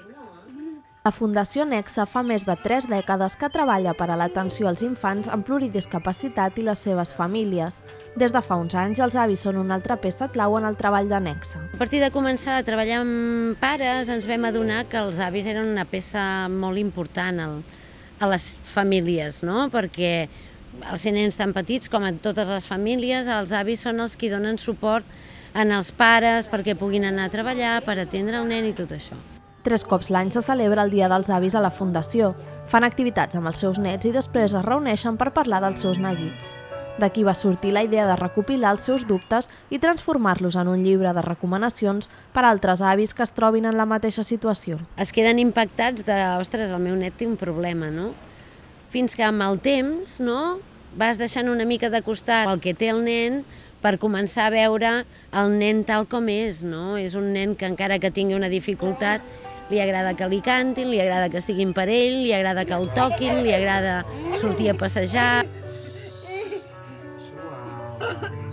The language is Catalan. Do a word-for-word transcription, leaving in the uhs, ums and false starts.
La Fundació Nexe fa més de tres dècades que treballa per a l'atenció als infants amb pluridiscapacitat i les seves famílies. Des de fa uns anys, els avis són una altra peça clau en el treball de Nexe. A partir de començar a treballar amb pares, ens vam adonar que els avis eren una peça molt important a les famílies, no? Perquè els nens tan petits com en totes les famílies, els avis són els que donen suport en els pares perquè puguin anar a treballar, per atendre el nen i tot això. Tres cops l'any se celebra el Dia dels Avis a la Fundació. Fan activitats amb els seus nets i després es reuneixen per parlar dels seus neguits. D'aquí va sortir la idea de recopilar els seus dubtes i transformar-los en un llibre de recomanacions per a altres avis que es trobin en la mateixa situació. Es queden impactats de, ostres, el meu net té un problema, no? Fins que amb el temps, no?, vas deixant una mica de costat el que té el nen per començar a veure el nen tal com és, no? És un nen que encara que tingui una dificultat, li agrada que li cantin, li agrada que estiguin per ell, li agrada que el toquin, li agrada sortir a passejar.